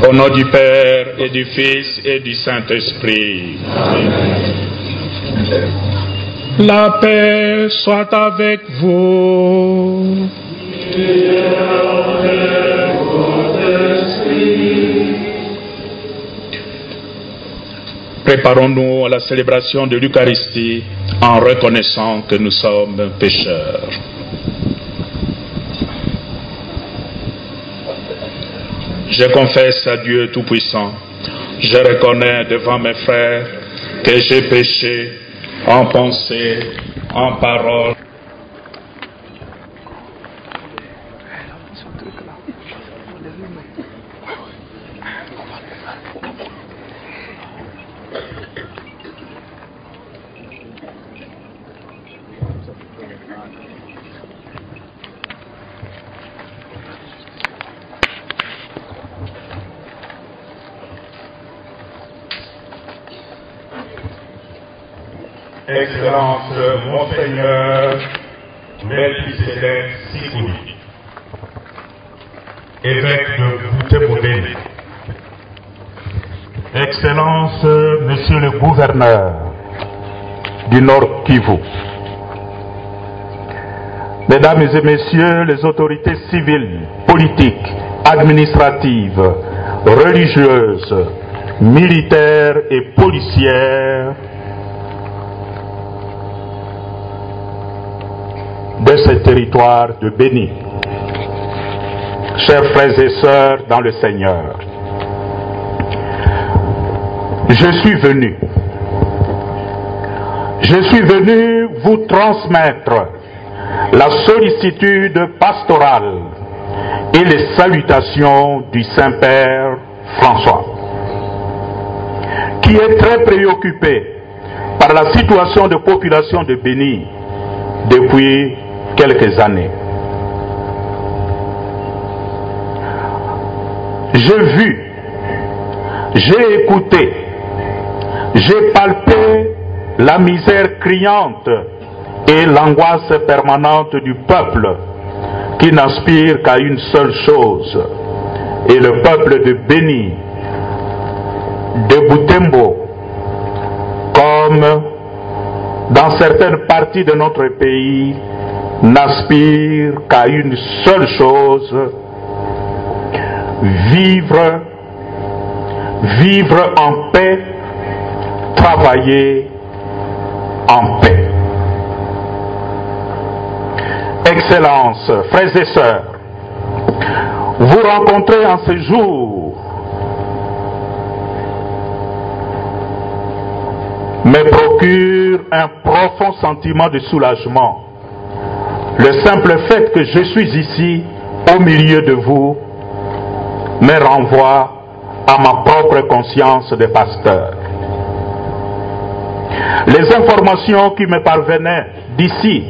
Au nom du Père et du Fils et du Saint-Esprit. La paix soit avec vous. Préparons-nous à la célébration de l'Eucharistie en reconnaissant que nous sommes pécheurs. Je confesse à Dieu Tout-Puissant, je reconnais devant mes frères que j'ai péché en pensée, en parole. Excellence, Monseigneur Melchisedec Sikouli, évêque de Butembo-Beni. Excellence, Monsieur le gouverneur du Nord Kivu. Mesdames et Messieurs les autorités civiles, politiques, administratives, religieuses, militaires et policières de ce territoire de Béni. Chers frères et sœurs dans le Seigneur, je suis venu vous transmettre la sollicitude pastorale et les salutations du Saint-Père François, qui est très préoccupé par la situation de population de Béni depuis quelques années. J'ai vu, j'ai écouté, j'ai palpé la misère criante et l'angoisse permanente du peuple qui n'aspire qu'à une seule chose. Et le peuple de Béni, de Butembo, comme dans certaines parties de notre pays, n'aspire qu'à une seule chose: vivre en paix, travailler en paix. Excellences, frères et sœurs, vous rencontrez en ce jour me procure un profond sentiment de soulagement. Le simple fait que je suis ici, au milieu de vous, me renvoie à ma propre conscience de pasteur. Les informations qui me parvenaient d'ici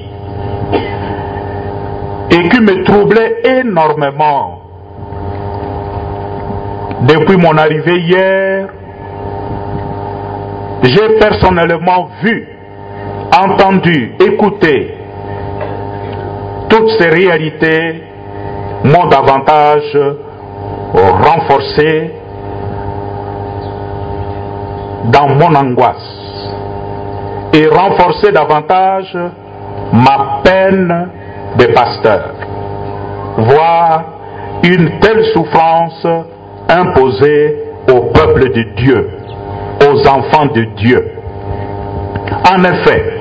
et qui me troublaient énormément depuis mon arrivée hier, j'ai personnellement vu, entendu, écouté. Toutes ces réalités m'ont davantage renforcé dans mon angoisse et renforcé davantage ma peine de pasteur. Voir une telle souffrance imposée au peuple de Dieu, aux enfants de Dieu. En effet,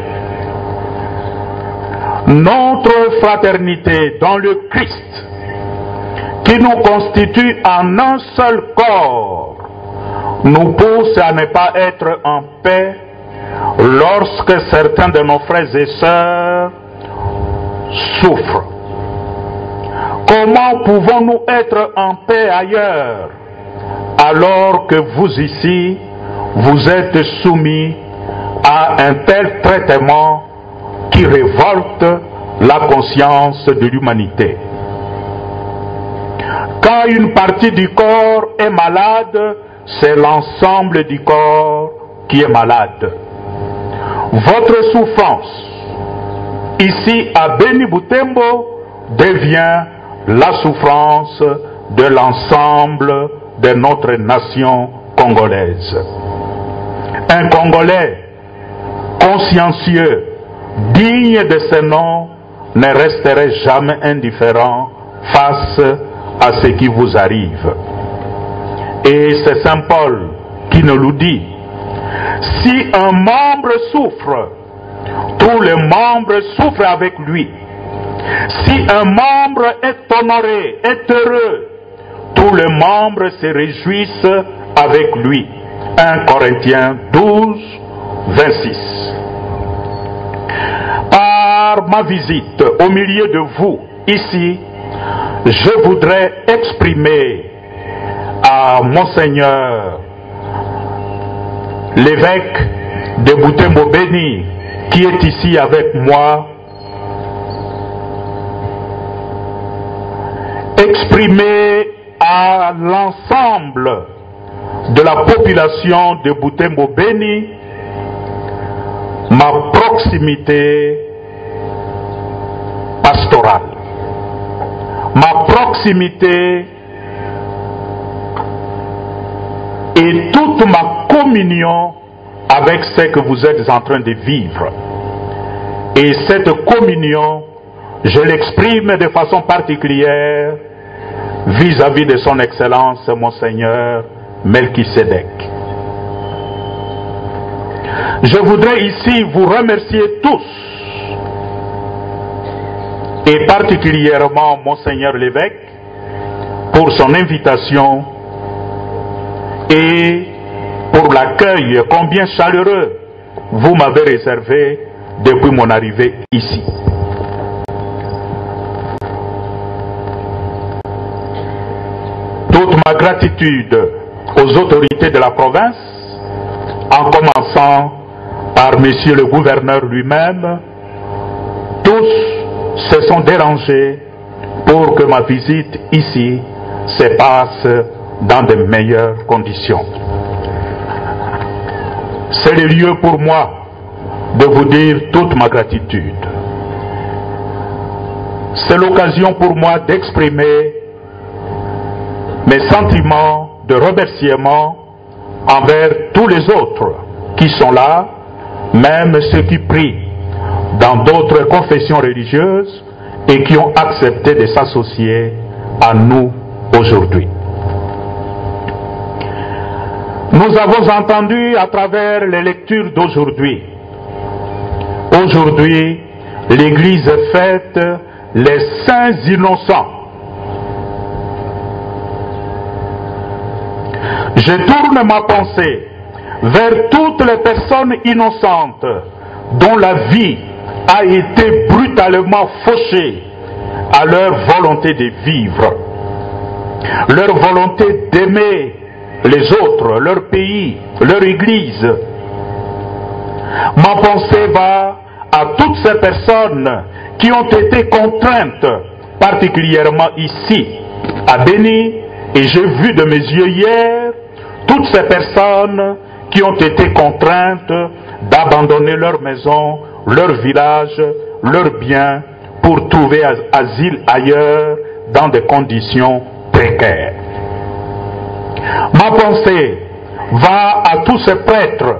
notre fraternité dans le Christ, qui nous constitue en un seul corps, nous pousse à ne pas être en paix lorsque certains de nos frères et sœurs souffrent. Comment pouvons-nous être en paix ailleurs, alors que vous ici, vous êtes soumis à un tel traitement qui révolte la conscience de l'humanité? Quand une partie du corps est malade, c'est l'ensemble du corps qui est malade. Votre souffrance, ici à Béni Butembo, devient la souffrance de l'ensemble de notre nation congolaise. Un Congolais consciencieux, digne de ce nom, ne resterait jamais indifférent face à ce qui vous arrive. Et c'est Saint Paul qui nous le dit. Si un membre souffre, tous les membres souffrent avec lui. Si un membre est honoré, est heureux, tous les membres se réjouissent avec lui. 1 Corinthiens 12, 26. Par ma visite au milieu de vous, ici, je voudrais exprimer à Monseigneur l'évêque de Butembo Béni, qui est ici avec moi, exprimer à l'ensemble de la population de Butembo Béni ma proximité pastorale, ma proximité et toute ma communion avec ce que vous êtes en train de vivre. Et cette communion, je l'exprime de façon particulière vis-à-vis de son Excellence Monseigneur Melchisedec. Je voudrais ici vous remercier tous, et particulièrement Monseigneur l'évêque, pour son invitation et pour l'accueil combien chaleureux vous m'avez réservé depuis mon arrivée ici. Toute ma gratitude aux autorités de la province, en commençant par Monsieur le gouverneur lui-même, tous se sont dérangés pour que ma visite ici se passe dans de meilleures conditions. C'est le lieu pour moi de vous dire toute ma gratitude. C'est l'occasion pour moi d'exprimer mes sentiments de remerciement envers tous les autres qui sont là, même ceux qui prient dans d'autres confessions religieuses et qui ont accepté de s'associer à nous aujourd'hui. Nous avons entendu à travers les lectures d'aujourd'hui. Aujourd'hui, l'Église fête les saints innocents. Je tourne ma pensée vers toutes les personnes innocentes dont la vie a été brutalement fauchée à leur volonté de vivre, leur volonté d'aimer les autres, leur pays, leur Église. Ma pensée va à toutes ces personnes qui ont été contraintes, particulièrement ici, à Béni, et j'ai vu de mes yeux hier, toutes ces personnes qui ont été contraintes d'abandonner leur maison, leur village, leurs biens, pour trouver asile ailleurs dans des conditions précaires. Ma pensée va à tous ces prêtres,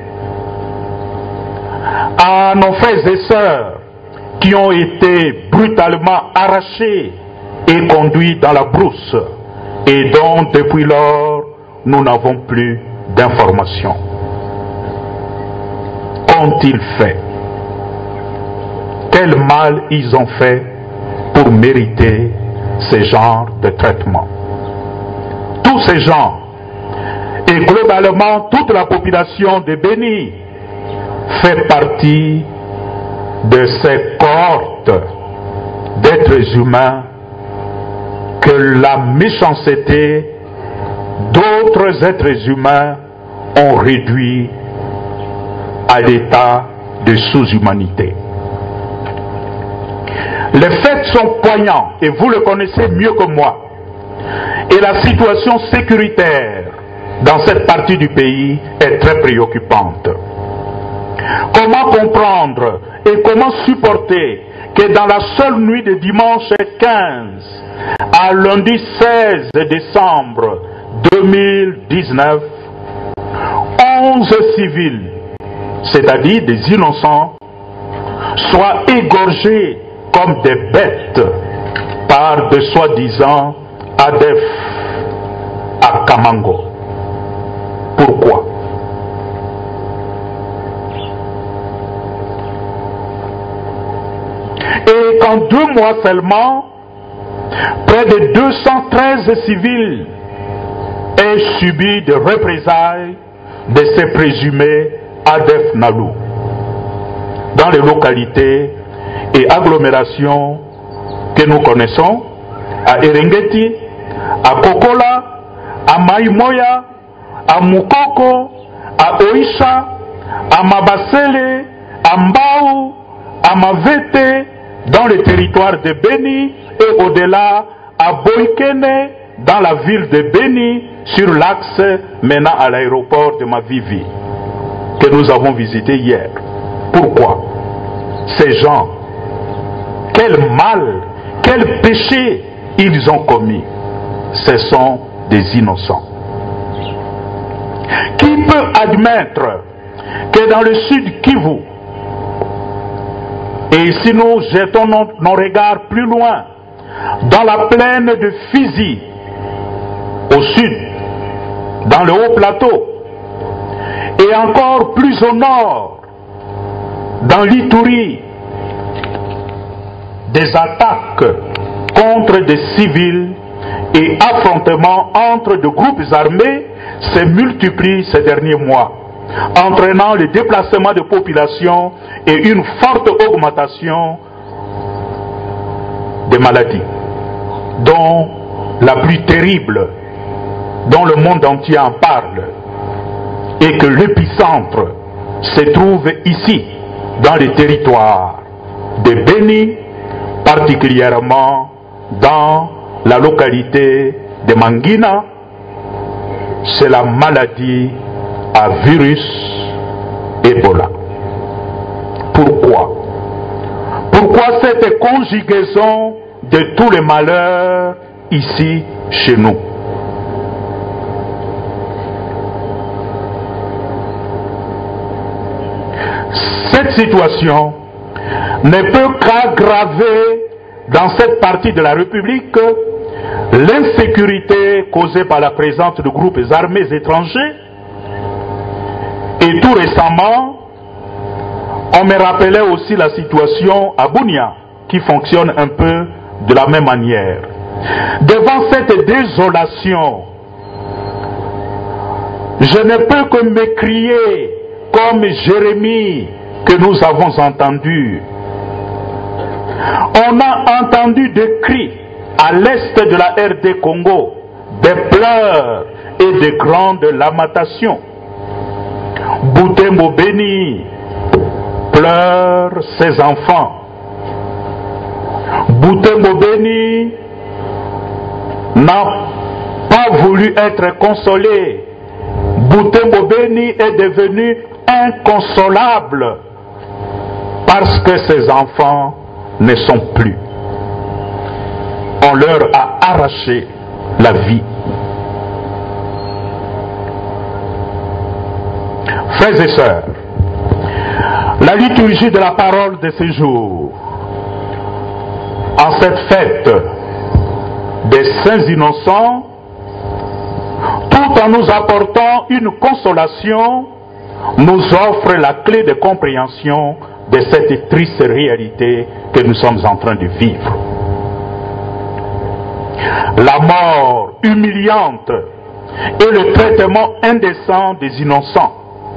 à nos frères et sœurs qui ont été brutalement arrachés et conduits dans la brousse et dont depuis lors nous n'avons plus d'informations. Qu'ont-ils fait? Quel mal ils ont fait pour mériter ce genre de traitement? Tous ces gens, et globalement toute la population de Béni, fait partie de ces cohortes d'êtres humains que la méchanceté d'autres êtres humains ont réduit à l'état de sous-humanité. Les faits sont poignants et vous le connaissez mieux que moi. Et la situation sécuritaire dans cette partie du pays est très préoccupante. Comment comprendre et comment supporter que dans la seule nuit de dimanche 15 à lundi 16 décembre 2019, 11 civils, c'est-à-dire des innocents, soient égorgés comme des bêtes par de soi-disant ADF à Kamango. Pourquoi? Et qu'en 2 mois seulement, près de 213 civils aient subi des représailles de ces présumés ADF Nalu dans les localités et agglomérations que nous connaissons, à Erengeti, à Kokola, à Maïmoya, à Mukoko, à Oisha, à Mabasele, à Mbao, à Mavete, dans le territoire de Beni et au-delà à Boikene, dans la ville de Beni, sur l'axe menant à l'aéroport de Mavivi, que nous avons visité hier. Pourquoi? Ces gens, quel mal, quel péché ils ont commis? Ce sont des innocents. Qui peut admettre que dans le sud Kivu, et si nous jetons nos regards plus loin, dans la plaine de Fizi, au sud, dans le haut plateau, et encore plus au nord, dans l'Ituri, des attaques contre des civils et affrontements entre de groupes armés se multiplient ces derniers mois, entraînant le déplacement de populations et une forte augmentation des maladies, dont la plus terrible, dont le monde entier en parle, et que l'épicentre se trouve ici, dans les territoires de Beni, particulièrement dans la localité de Mangina. C'est la maladie à virus Ebola. Pourquoi? Pourquoi cette conjugaison de tous les malheurs ici chez nous? Cette situation ne peut qu'aggraver dans cette partie de la République l'insécurité causée par la présence de groupes armés étrangers. Et tout récemment, on me rappelait aussi la situation à Bunia, qui fonctionne un peu de la même manière. Devant cette désolation, je ne peux que m'écrier comme Jérémie que nous avons entendu. On a entendu des cris à l'est de la RD Congo, des pleurs et de grandes lamentations. Butembo Beni pleure ses enfants. Butembo Beni n'a pas voulu être consolé. Butembo Beni est devenu inconsolable parce que ses enfants ne sont plus. On leur a arraché la vie. Frères et sœurs, la liturgie de la parole de ce jour, en cette fête des saints innocents, tout en nous apportant une consolation, nous offre la clé de compréhension de cette triste réalité que nous sommes en train de vivre. La mort humiliante et le traitement indécent des innocents.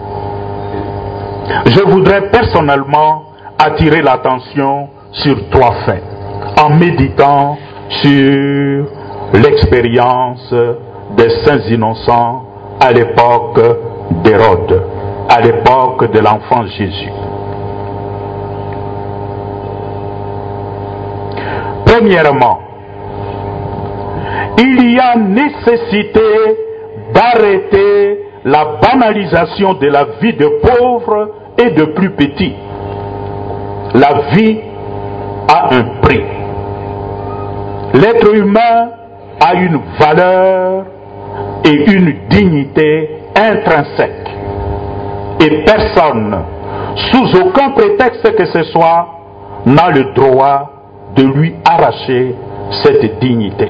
Je voudrais personnellement attirer l'attention sur 3 faits, en méditant sur l'expérience des saints innocents à l'époque d'Hérode, à l'époque de l'enfant Jésus. Premièrement, il y a nécessité d'arrêter la banalisation de la vie de pauvres et de plus petits. La vie a un prix. L'être humain a une valeur et une dignité intrinsèque. Et personne, sous aucun prétexte que ce soit, n'a le droit de lui arracher cette dignité.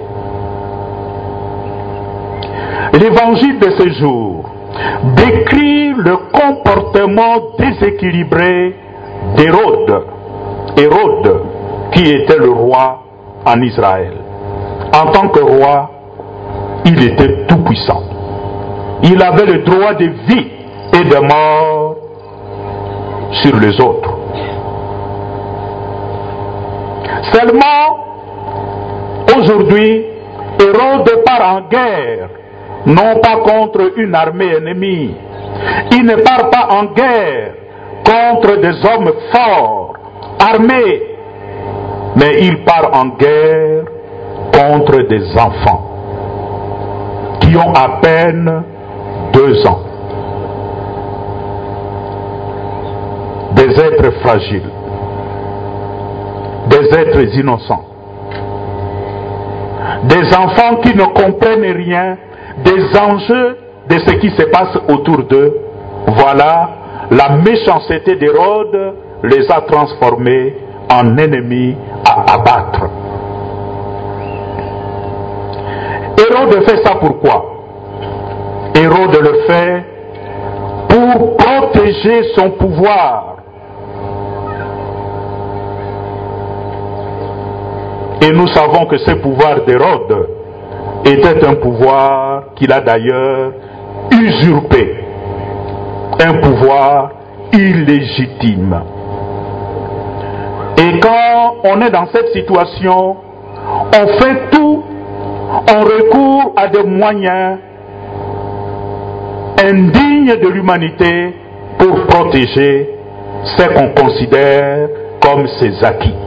L'évangile de ce jour décrit le comportement déséquilibré d'Hérode. Hérode, qui était le roi en Israël. En tant que roi, il était tout puissant. Il avait le droit de vie et de mort sur les autres. Seulement, aujourd'hui, Hérode part en guerre, non pas contre une armée ennemie. Il ne part pas en guerre contre des hommes forts, armés, mais il part en guerre contre des enfants qui ont à peine 2 ans. Des êtres fragiles, des êtres innocents, des enfants qui ne comprennent rien des enjeux de ce qui se passe autour d'eux. Voilà, la méchanceté d'Hérode les a transformés en ennemis à abattre. Hérode fait ça pourquoi? Hérode le fait pour protéger son pouvoir. Et nous savons que ce pouvoir d'Hérode était un pouvoir qu'il a d'ailleurs usurpé, un pouvoir illégitime. Et quand on est dans cette situation, on fait tout, on recourt à des moyens indignes de l'humanité pour protéger ce qu'on considère comme ses acquis.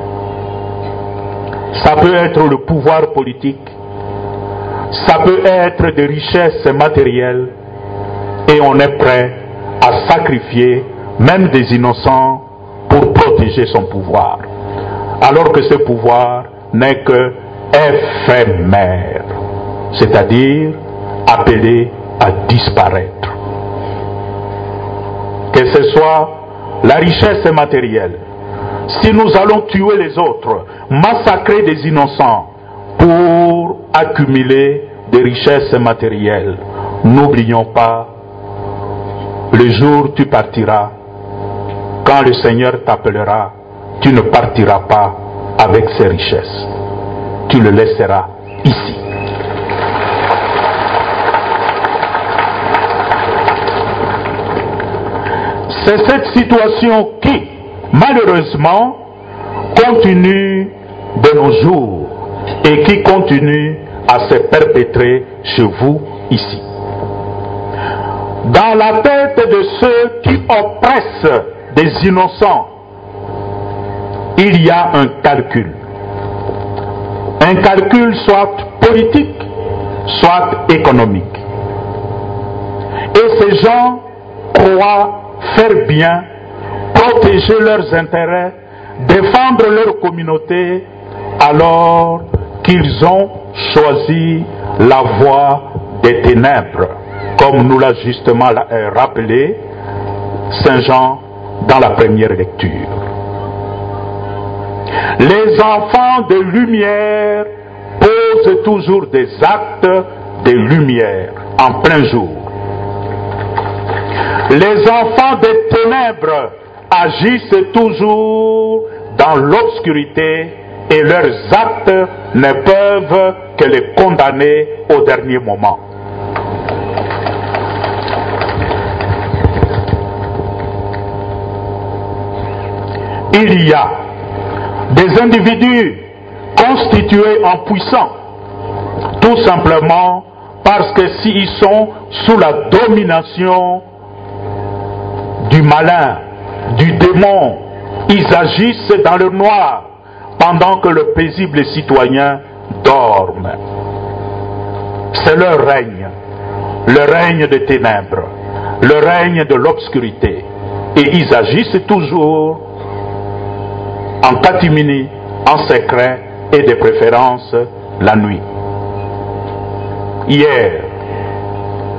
Ça peut être le pouvoir politique, ça peut être des richesses matérielles, et on est prêt à sacrifier même des innocents pour protéger son pouvoir, alors que ce pouvoir n'est que éphémère, c'est-à-dire appelé à disparaître. Que ce soit la richesse matérielle, si nous allons tuer les autres, massacrer des innocents pour accumuler des richesses matérielles, n'oublions pas, le jour où tu partiras, quand le Seigneur t'appellera, tu ne partiras pas avec ces richesses. Tu le laisseras ici. C'est cette situation qui, malheureusement, continue de nos jours et qui continue à se perpétrer chez vous ici. Dans la tête de ceux qui oppressent des innocents, il y a un calcul. Un calcul soit politique, soit économique. Et ces gens croient faire bien, protéger leurs intérêts, défendre leur communauté, alors qu'ils ont choisi la voie des ténèbres, comme nous l'a justement rappelé Saint Jean dans la première lecture. Les enfants de lumière posent toujours des actes de lumière en plein jour. Les enfants des ténèbres agissent toujours dans l'obscurité et leurs actes ne peuvent que les condamner au dernier moment. Il y a des individus constitués en puissants, tout simplement parce que s'ils sont sous la domination du malin, du démon, ils agissent dans le noir pendant que le paisible citoyen dorme. C'est leur règne, le règne des ténèbres, le règne de l'obscurité. Et ils agissent toujours en catimini, en secret et de préférence la nuit. Hier,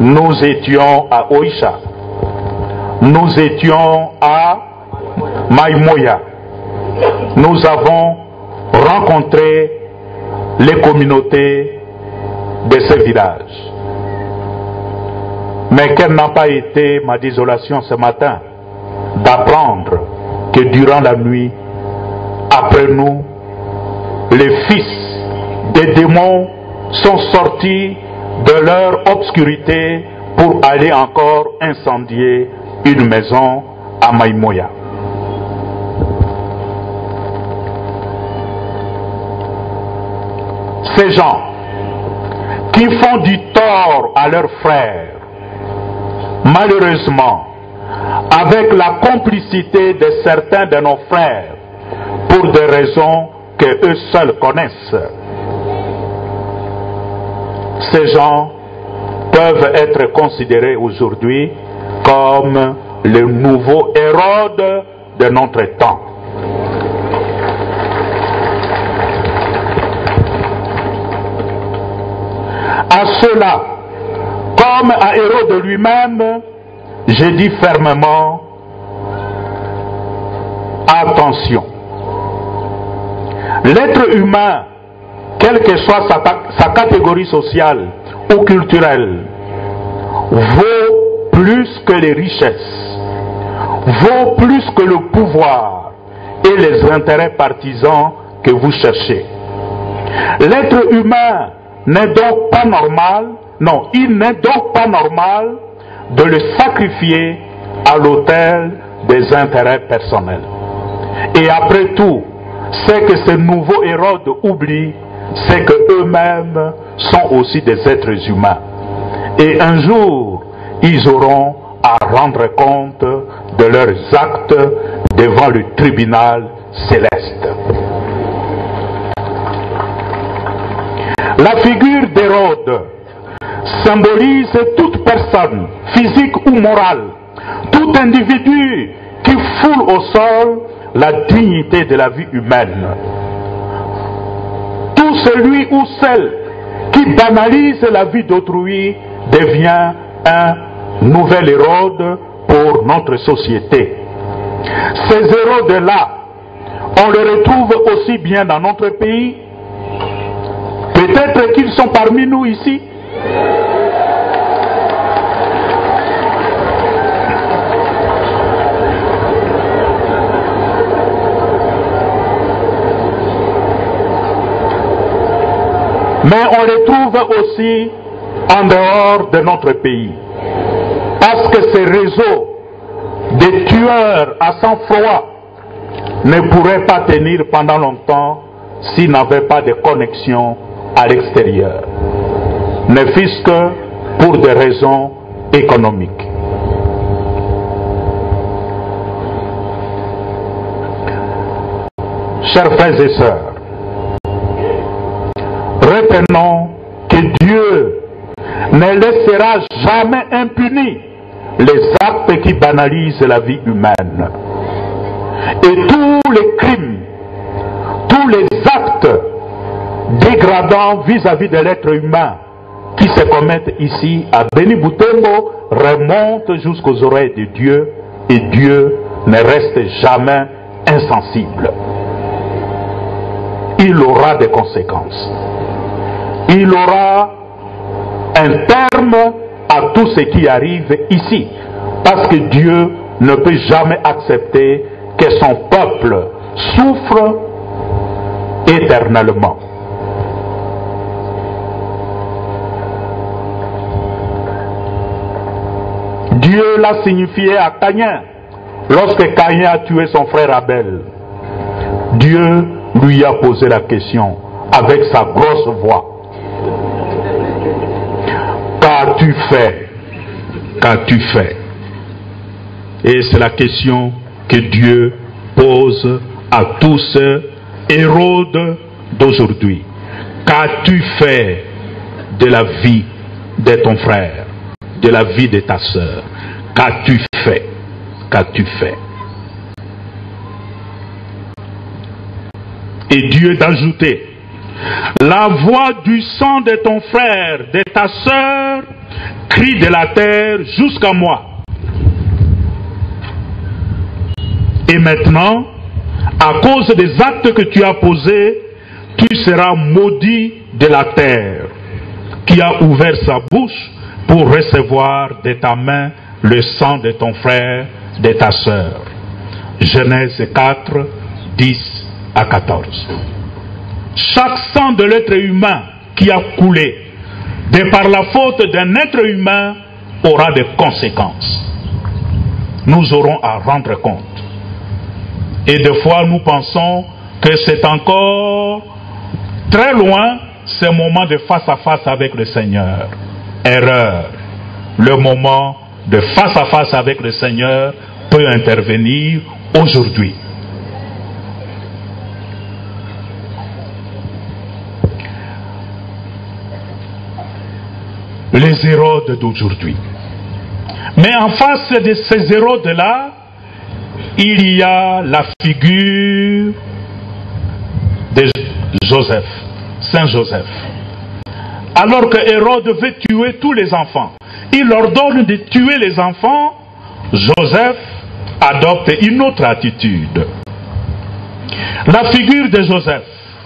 nous étions à Oisha, nous étions à Maïmoya, nous avons rencontré les communautés de ces villages. Mais quelle n'a pas été ma désolation ce matin d'apprendre que durant la nuit, après nous, les fils des démons sont sortis de leur obscurité pour aller encore incendier une maison à Maïmoya. Ces gens qui font du tort à leurs frères, malheureusement, avec la complicité de certains de nos frères, pour des raisons que eux seuls connaissent, ces gens peuvent être considérés aujourd'hui comme le nouveau Hérode de notre temps. À cela, comme à Hérode lui-même, je dis fermement, attention. L'être humain, quelle que soit sa catégorie sociale ou culturelle, vaut plus que les richesses, vaut plus que le pouvoir et les intérêts partisans que vous cherchez. L'être humain n'est donc pas normal, non, il n'est donc pas normal de le sacrifier à l'autel des intérêts personnels. Et après tout, ce que ce nouveau Hérode oublie, c'est qu'eux-mêmes sont aussi des êtres humains. Et un jour, ils auront à rendre compte de leurs actes devant le tribunal céleste. La figure d'Hérode symbolise toute personne, physique ou morale, tout individu qui foule au sol la dignité de la vie humaine. Tout celui ou celle qui banalise la vie d'autrui devient un nouvel Hérode pour notre société. Ces Hérodes-là, on les retrouve aussi bien dans notre pays. Peut-être qu'ils sont parmi nous ici. Mais on les trouve aussi en dehors de notre pays. Parce que ces réseaux de tueurs à sang-froid ne pourraient pas tenir pendant longtemps s'ils n'avaient pas de connexion à l'extérieur, ne fût-ce que pour des raisons économiques. Chers frères et sœurs, retenons que Dieu ne laissera jamais impunis les actes qui banalisent la vie humaine. Et tous les crimes, tous les actes dégradants vis-à-vis de l'être humain qui se commettent ici à Béni Boutembo remontent jusqu'aux oreilles de Dieu, et Dieu ne reste jamais insensible. Il aura des conséquences. Il aura un terme à tout ce qui arrive ici, parce que Dieu ne peut jamais accepter que son peuple souffre éternellement. Dieu l'a signifié à Caïn, lorsque Caïn a tué son frère Abel. Dieu lui a posé la question avec sa grosse voix. Qu'as-tu fait? Qu'as-tu fait? Et c'est la question que Dieu pose à tous ces Hérodes d'aujourd'hui. Qu'as-tu fait de la vie de ton frère, de la vie de ta sœur? Qu'as-tu fait? Qu'as-tu fait? Et Dieu d'ajouter: la voix du sang de ton frère, de ta sœur, crie de la terre jusqu'à moi. Et maintenant, à cause des actes que tu as posés, tu seras maudit de la terre, qui a ouvert sa bouche pour recevoir de ta main le sang de ton frère, de ta sœur. Genèse 4, 10 à 14. Chaque sang de l'être humain qui a coulé de par la faute d'un être humain aura des conséquences. Nous aurons à rendre compte. Et des fois nous pensons que c'est encore très loin ce moment de face à face avec le Seigneur. Erreur. Le moment de face à face avec le Seigneur peut intervenir aujourd'hui. Les Hérodes d'aujourd'hui. Mais en face de ces Hérodes-là, il y a la figure de Joseph, Saint Joseph. Alors que Hérode veut tuer tous les enfants, il ordonne de tuer les enfants. Joseph adopte une autre attitude. La figure de Joseph,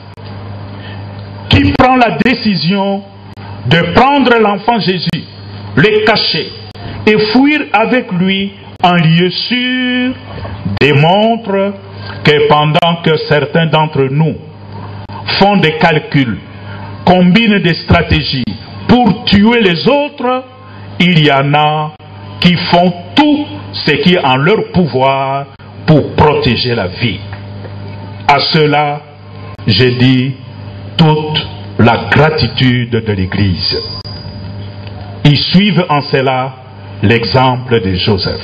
qui prend la décision de prendre l'enfant Jésus, le cacher et fuir avec lui en lieu sûr, démontre que pendant que certains d'entre nous font des calculs, combinent des stratégies pour tuer les autres, il y en a qui font tout ce qui est en leur pouvoir pour protéger la vie. À cela, je dis toute la gratitude de l'Église. Ils suivent en cela l'exemple de Joseph.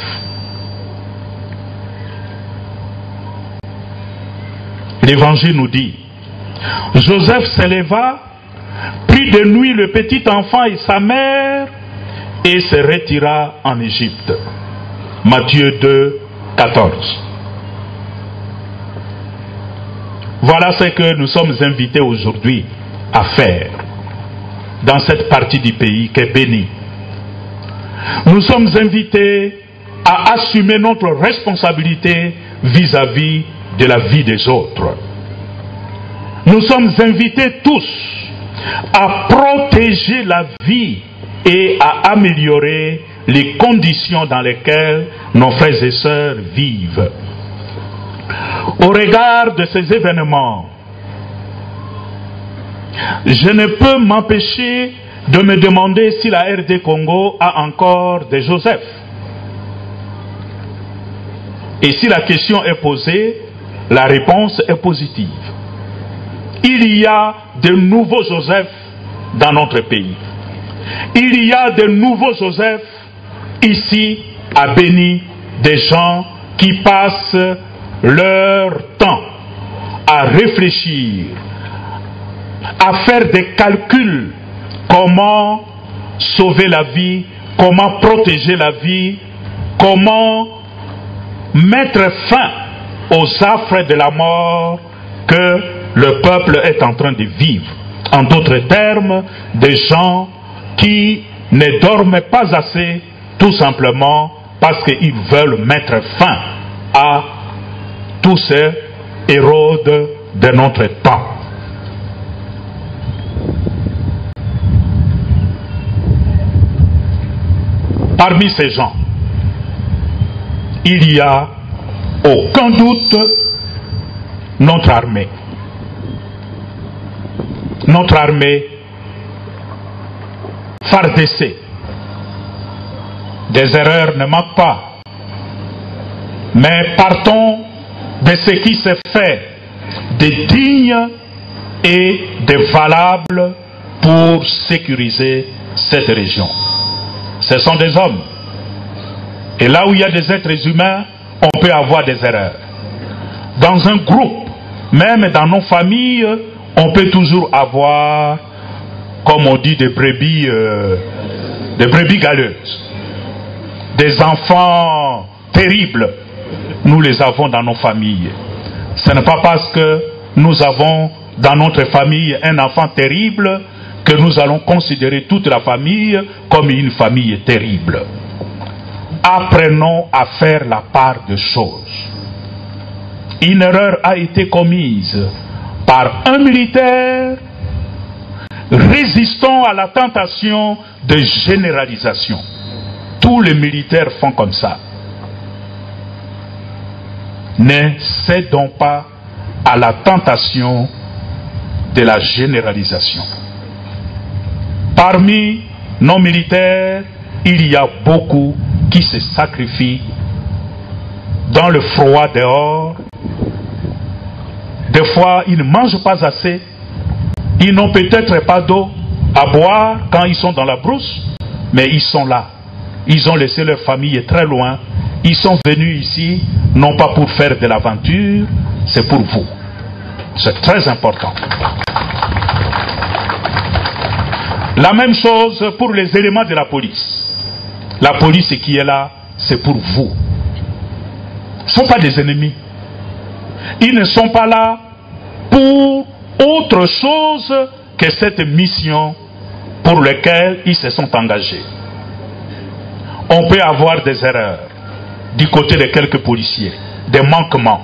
L'Évangile nous dit, Joseph s'éleva, prit de nuit le petit enfant et sa mère et se retira en Égypte. Matthieu 2, 14. Voilà ce que nous sommes invités aujourd'hui à faire dans cette partie du pays qui est bénie. Nous sommes invités à assumer notre responsabilité vis-à-vis de la vie des autres. Nous sommes invités tous à protéger la vie et à améliorer les conditions dans lesquelles nos frères et sœurs vivent. Au regard de ces événements, je ne peux m'empêcher de me demander si la RD Congo a encore des Joseph. Et si la question est posée, la réponse est positive. Il y a de nouveaux Joseph dans notre pays. Il y a de nouveaux Joseph ici à Béni, des gens qui passent leur temps à réfléchir, à faire des calculs, comment sauver la vie, comment protéger la vie, comment mettre fin aux affres de la mort que le peuple est en train de vivre. En d'autres termes, des gens qui ne dorment pas assez, tout simplement parce qu'ils veulent mettre fin à tous ces Hérodes de notre temps. Parmi ces gens, il y a aucun doute notre armée. Notre armée FARDC. Des erreurs ne manquent pas. Mais partons de ce qui s'est fait de digne et de valable pour sécuriser cette région. Ce sont des hommes. Et là où il y a des êtres humains, on peut avoir des erreurs. Dans un groupe, même dans nos familles, on peut toujours avoir, comme on dit, des brebis galeuses. Des enfants terribles. Nous les avons dans nos familles. Ce n'est pas parce que nous avons dans notre famille un enfant terrible que nous allons considérer toute la famille comme une famille terrible. Apprenons à faire la part des choses. Une erreur a été commise par un militaire résistant à la tentation de généralisation. Tous les militaires font comme ça. Ne cédons pas à la tentation de la généralisation. Parmi nos militaires, il y a beaucoup qui se sacrifient dans le froid dehors. Des fois, ils ne mangent pas assez. Ils n'ont peut-être pas d'eau à boire quand ils sont dans la brousse, mais ils sont là. Ils ont laissé leur famille très loin. Ils sont venus ici, non pas pour faire de l'aventure, c'est pour vous. C'est très important. La même chose pour les éléments de la police. La police qui est là, c'est pour vous. Ce ne sont pas des ennemis. Ils ne sont pas là pour autre chose que cette mission pour laquelle ils se sont engagés. On peut avoir des erreurs du côté de quelques policiers, des manquements.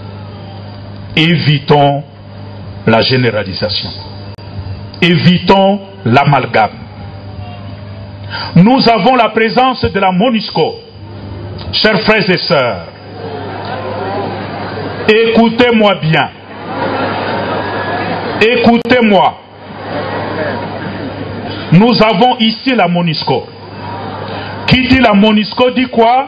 Évitons la généralisation. Évitons l'amalgame. Nous avons la présence de la MONUSCO. Chers frères et sœurs, écoutez-moi bien. Écoutez-moi. Nous avons ici la MONUSCO. Qui dit la MONUSCO dit quoi?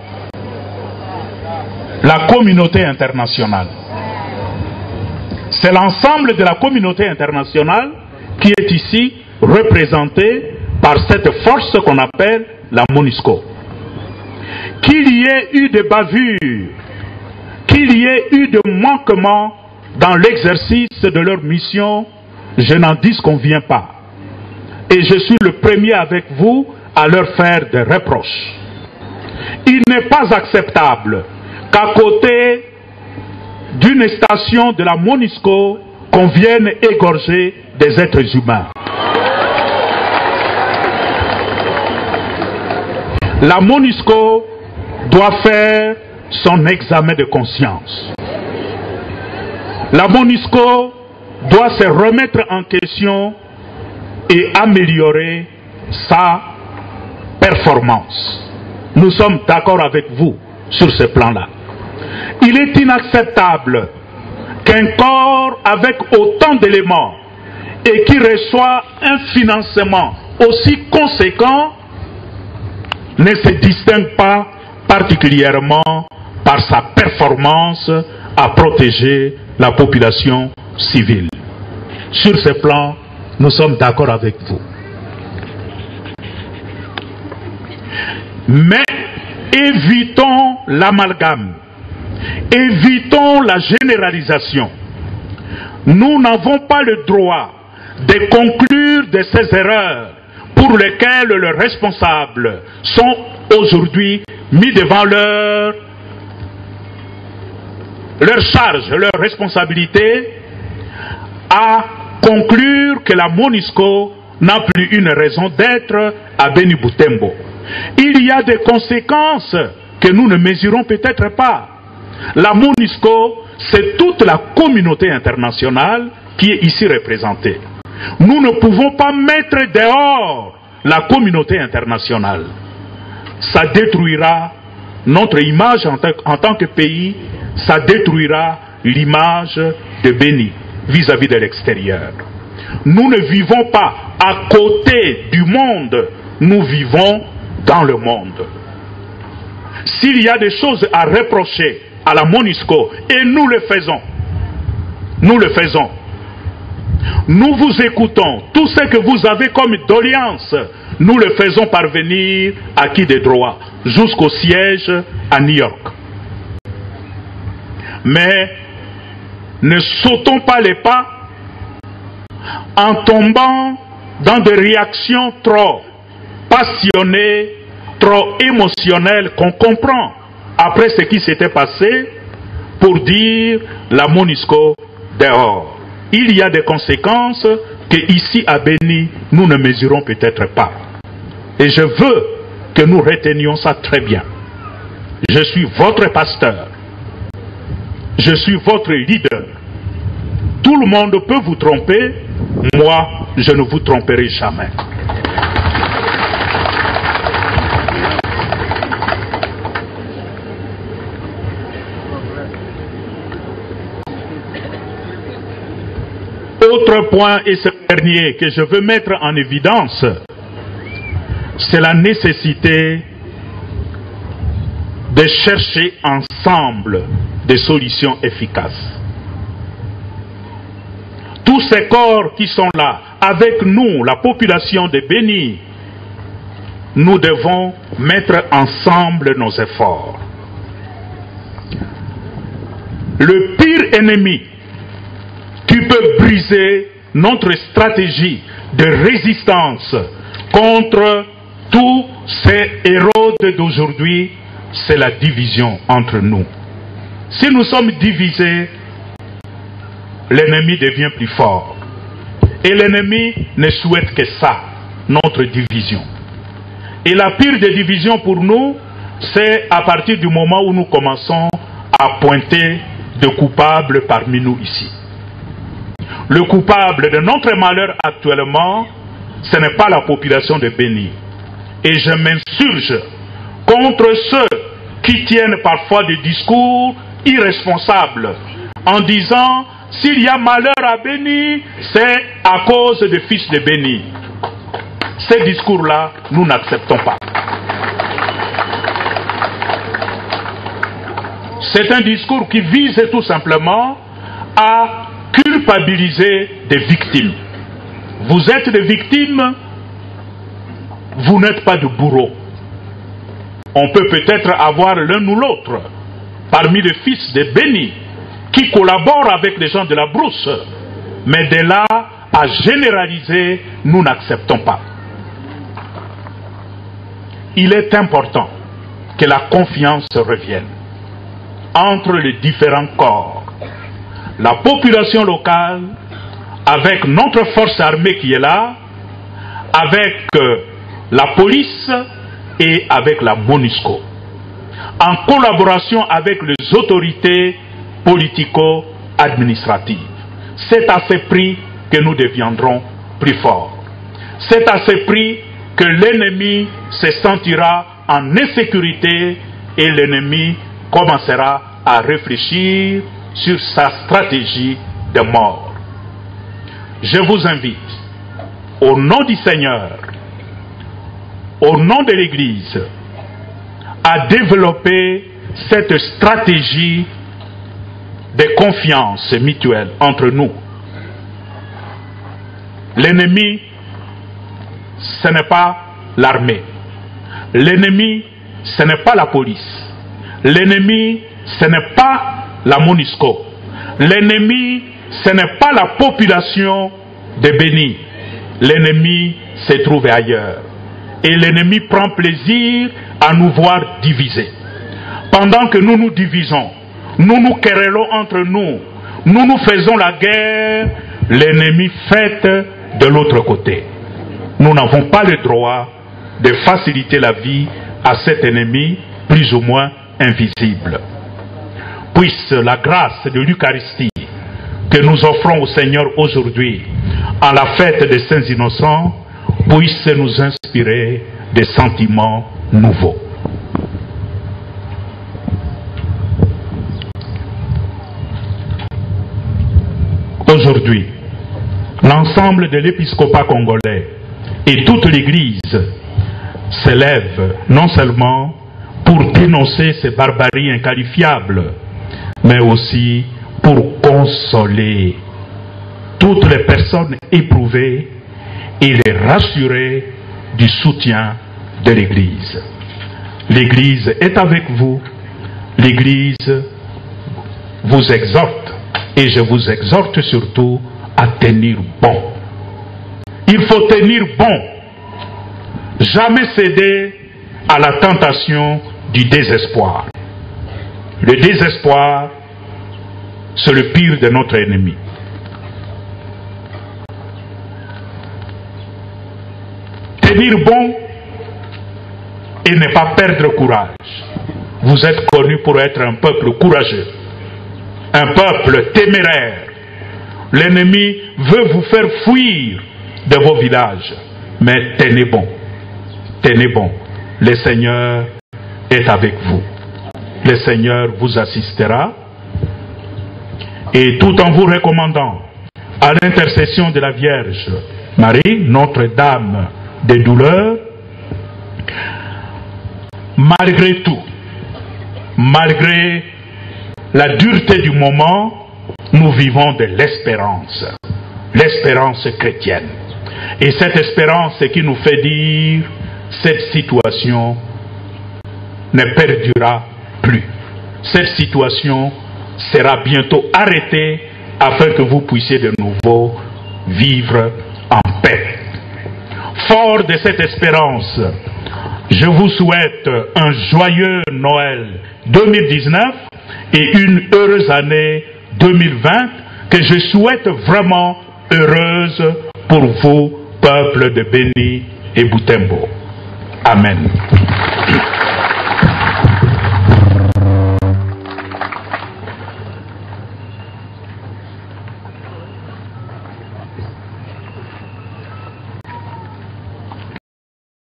La communauté internationale. C'est l'ensemble de la communauté internationale qui est ici représentée par cette force qu'on appelle la MONUSCO. Qu'il y ait eu des bavures, qu'il y ait eu des manquements dans l'exercice de leur mission, je n'en disconviens pas. Et je suis le premier avec vous à leur faire des reproches. Il n'est pas acceptable qu'à côté d'une station de la MONUSCO, qu'on vienne égorger des êtres humains. La MONUSCO doit faire son examen de conscience. La MONUSCO doit se remettre en question et améliorer sa performance. Nous sommes d'accord avec vous sur ce plan-là. Il est inacceptable qu'un corps avec autant d'éléments et qui reçoit un financement aussi conséquent ne se distingue pas particulièrement par sa performance à protéger la population civile. Sur ce plan, nous sommes d'accord avec vous. Mais évitons l'amalgame. Évitons la généralisation. Nous n'avons pas le droit de conclure de ces erreurs pour lesquelles les responsables sont aujourd'hui mis devant leur charge, leur responsabilité, à conclure que la MONUSCO n'a plus une raison d'être à Béni Boutembo. Il y a des conséquences que nous ne mesurons peut-être pas. La MONUSCO, c'est toute la communauté internationale qui est ici représentée. Nous ne pouvons pas mettre dehors la communauté internationale. Ça détruira notre image en tant que pays, ça détruira l'image de Béni vis-à-vis de l'extérieur. Nous ne vivons pas à côté du monde, nous vivons dans le monde. S'il y a des choses à reprocher à la MONUSCO, et nous le faisons, nous vous écoutons, tout ce que vous avez comme doléance, nous le faisons parvenir à qui de droit, jusqu'au siège à New York. Mais ne sautons pas les pas en tombant dans des réactions trop passionnées, trop émotionnelles qu'on comprend après ce qui s'était passé pour dire la MONUSCO dehors. Il y a des conséquences qu'ici à Béni, nous ne mesurons peut-être pas. Et je veux que nous retenions ça très bien. Je suis votre pasteur. Je suis votre leader. Tout le monde peut vous tromper. Moi, je ne vous tromperai jamais. Autre point, et ce dernier que je veux mettre en évidence, c'est la nécessité de chercher ensemble des solutions efficaces. Tous ces corps qui sont là, avec nous, la population de Béni, nous devons mettre ensemble nos efforts. Le pire ennemi qui peut briser notre stratégie de résistance contre tous ces héros d'aujourd'hui, c'est la division entre nous. Si nous sommes divisés, l'ennemi devient plus fort. Et l'ennemi ne souhaite que ça, notre division. Et la pire des divisions pour nous, c'est à partir du moment où nous commençons à pointer de coupables parmi nous ici. Le coupable de notre malheur actuellement, ce n'est pas la population de Béni. Et je m'insurge contre ceux qui tiennent parfois des discours irresponsables en disant s'il y a malheur à Béni, c'est à cause des fils de Béni. Ces discours-là, nous n'acceptons pas. C'est un discours qui vise tout simplement à culpabiliser des victimes. Vous êtes des victimes, vous n'êtes pas de bourreaux. On peut peut-être avoir l'un ou l'autre parmi les fils de Béni qui collaborent avec les gens de la brousse. Mais de là à généraliser, nous n'acceptons pas. Il est important que la confiance revienne entre les différents corps. La population locale, avec notre force armée qui est là, avec la police et avec la MONUSCO, en collaboration avec les autorités politico-administratives. C'est à ce prix que nous deviendrons plus forts. C'est à ce prix que l'ennemi se sentira en insécurité et l'ennemi commencera à réfléchir sur sa stratégie de mort. Je vous invite, au nom du Seigneur, au nom de l'Église, à développer cette stratégie de confiance mutuelle entre nous. L'ennemi, ce n'est pas l'armée. L'ennemi, ce n'est pas la police. L'ennemi, ce n'est pas la MONUSCO. L'ennemi, ce n'est pas la population de Béni. L'ennemi se trouve ailleurs. Et l'ennemi prend plaisir à nous voir divisés. Pendant que nous nous divisons, nous nous querellons entre nous, nous nous faisons la guerre, l'ennemi fait de l'autre côté. Nous n'avons pas le droit de faciliter la vie à cet ennemi plus ou moins invisible. Puisse la grâce de l'Eucharistie que nous offrons au Seigneur aujourd'hui en la fête des Saints Innocents puisse nous inspirer des sentiments nouveaux. Aujourd'hui, l'ensemble de l'épiscopat congolais et toute l'Église s'élèvent non seulement pour dénoncer ces barbaries inqualifiables, mais aussi pour consoler toutes les personnes éprouvées et les rassurer du soutien de l'Église. L'Église est avec vous, l'Église vous exhorte, et je vous exhorte surtout à tenir bon. Il faut tenir bon, jamais céder à la tentation du désespoir. Le désespoir, c'est le pire de notre ennemi. tenir bon et ne pas perdre courage. Vous êtes connus pour être un peuple courageux, un peuple téméraire. L'ennemi veut vous faire fuir de vos villages, mais tenez bon, tenez bon. Le Seigneur est avec vous. Le Seigneur vous assistera, et tout en vous recommandant à l'intercession de la Vierge Marie, Notre-Dame des douleurs, malgré tout, malgré la dureté du moment, nous vivons de l'espérance, l'espérance chrétienne. Et cette espérance qui nous fait dire, cette situation ne perdurera plus. Cette situation sera bientôt arrêtée afin que vous puissiez de nouveau vivre en paix. Fort de cette espérance, je vous souhaite un joyeux Noël 2019 et une heureuse année 2020 que je souhaite vraiment heureuse pour vous, peuple de Béni et Butembo. Amen.